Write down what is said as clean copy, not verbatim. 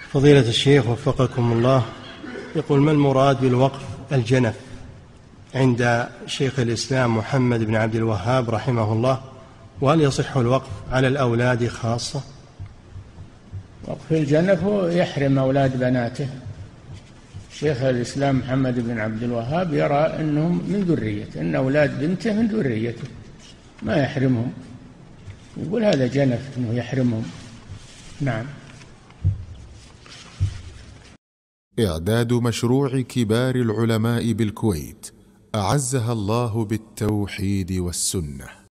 فضيلة الشيخ وفقكم الله، يقول: ما المراد بالوقف الجنف عند شيخ الإسلام محمد بن عبد الوهاب رحمه الله؟ وهل يصح الوقف على الأولاد خاصة؟ وقف الجنف يحرم أولاد بناته. شيخ الإسلام محمد بن عبد الوهاب يرى أنهم من ذريته، أن أولاد بنته من ذريته، ما يحرمهم. يقول هذا جنف أنه يحرمهم. نعم. إعداد مشروع كبار العلماء بالكويت أعزها الله بالتوحيد والسنة.